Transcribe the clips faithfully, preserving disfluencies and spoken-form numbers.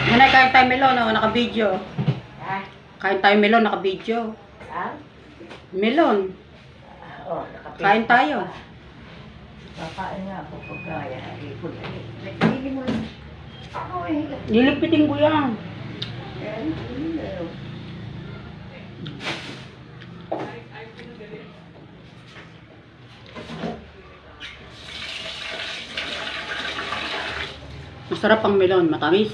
Nanay, kain tayo melon, oh, naka-video. Ha? Kain tayo melon, naka-video. Ha? Melon. Ah, oh, nakapit. Kain tayo. Kakain nga ako pagkaya. Ipon. Nagpili mo lang. Ako eh. Nilipitin ko yan. Ayan, hindi na. Masarap ang melon, matamis.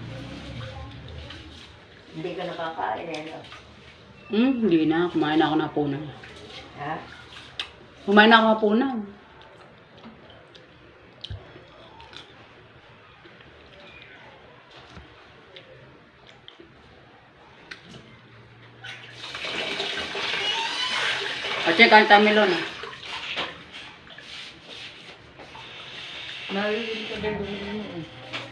Hindi ka nakakain eh, no? Hmm, hindi na. Kumain na ako ng hapunan. Ha? Kumain na ako ng hapunan. At yan, kain tayo melon. Ah. Narinig ko din din yun.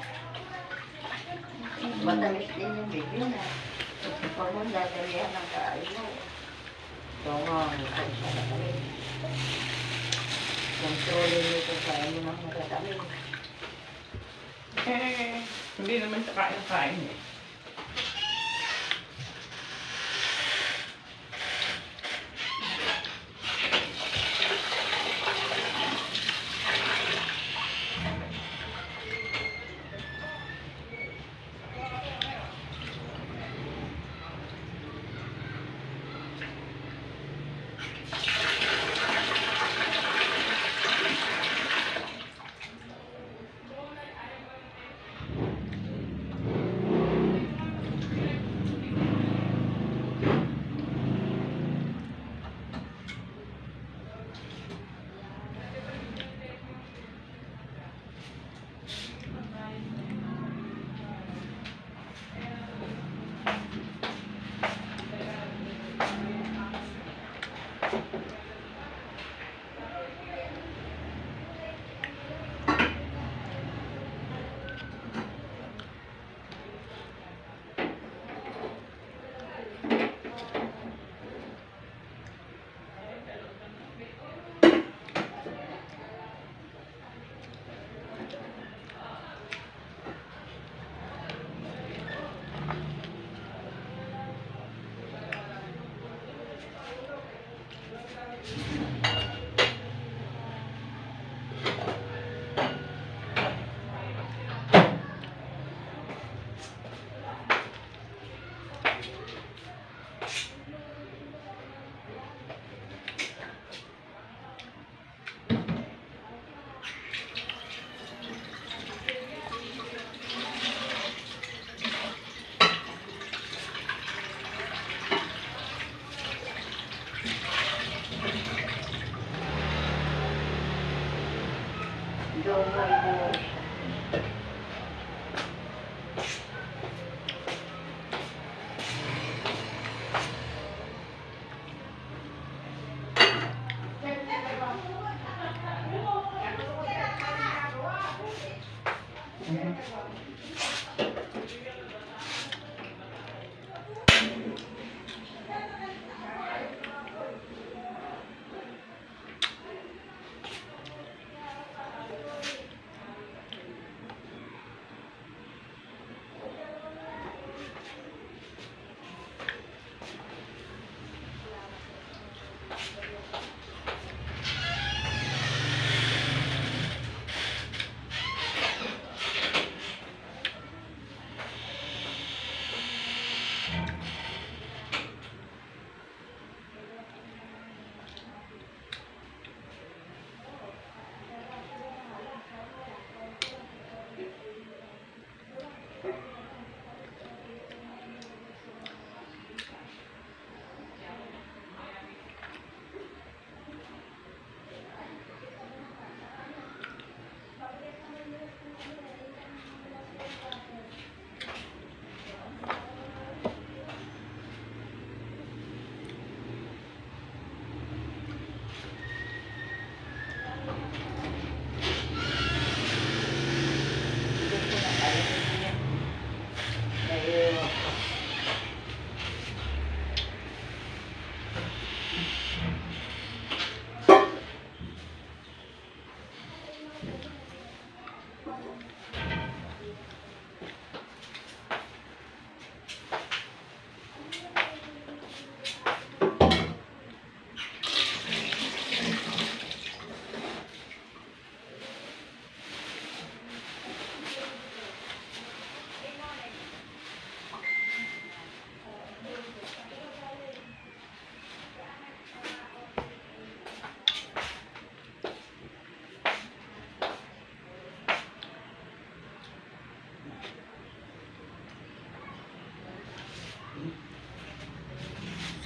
Matamis din yung bibig na. Pag mo dadalihan ng kain mo. Tungong, ay siya na kami. Kontrolin mo kung kain mo ng matatamis. Eh, hindi naman siya kain-kain eh.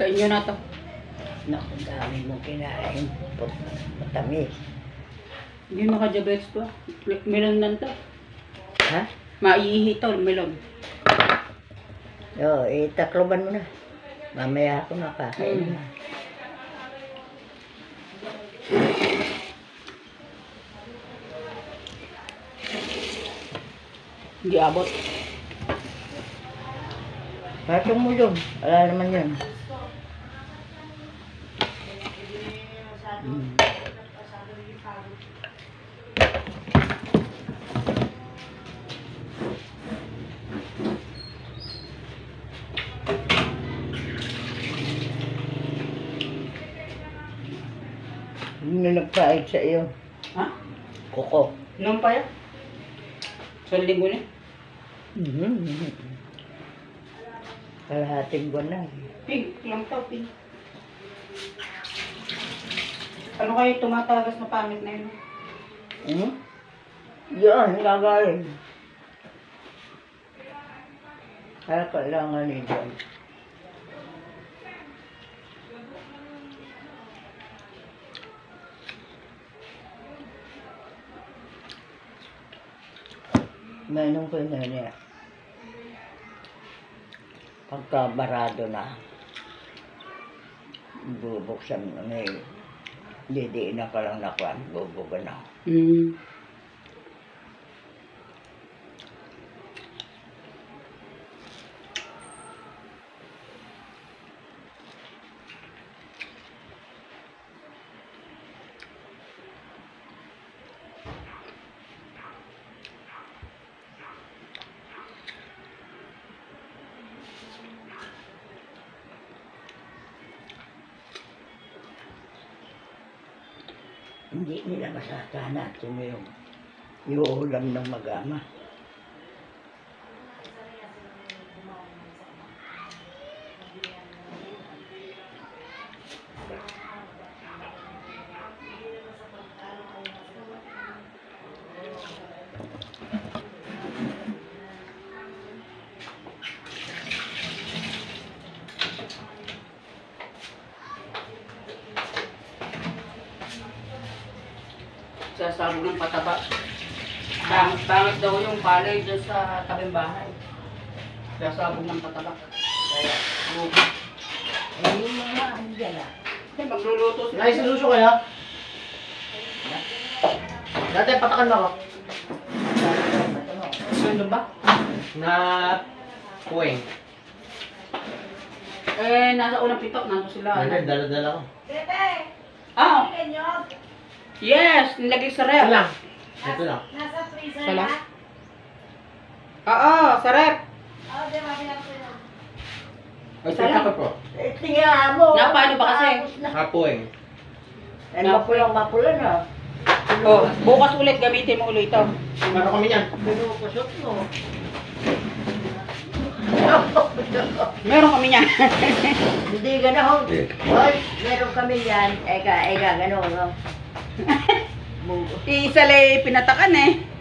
Sa inyo na to. Naku, dami mong kinain. Put- Matamis. Hindi maka-diabetes to. Melon lang to. Ha? Maiihi to, melon. Oo, eh, takloban mo na. Mamaya ako nakakain Mm. na. Hindi abot. Patong mo yun. Wala naman yun. Mm. Hindi na nagpahit sa iyo. Ha? Kuko. Nung pa yan? Sa linggo na. Mm-hmm. Kalahating buwan na. Pink lang to, pink. Ano kayo tumatagas na pangit na yun? Hmm? Yan, gagawin. Kaya kailangan nito. Mainom ko na niya. Pagka barado na, bubuksan mo na eh. Didiin na ka lang na kwan, bubugan na. Hmm. Hindi nila masasana at yun yung iuulam ng mag-ama. Sasabog ng pataba. Pangit, pangit daw yung palay dyan sa tabing bahay. Sasabog ng pataba. Kaya, buka. Eh, yung mga ano dyan ah. Eh, magluluto sila. Nice solution kaya? Dati patakan mo ako. Ano ba? Na puwing. Eh, nasa unang pito. Nandun sila. Dati dala-dala ko. Ah! Yes! Nilagay sa Ito rep. lang. Ito lang. Nasa freezer Sala? na? Oo, sa rep. Oo, di ba? Pinap ko yun. Ay, Isa lang. tika po. Eh, tingnan mo. Na, paano ba kasi? Tapos na. Ha, puwing. Eh, mapulang mapulan ah. Oh, bukas ulit gamitin mo ulit ito. Meron kami yan. Pinupusok mo. Meron kami niyan. Hindi gano'n. Hoy, meron kami yan. Eka, eka, gano'n. No? Iisa lang pinatakan eh.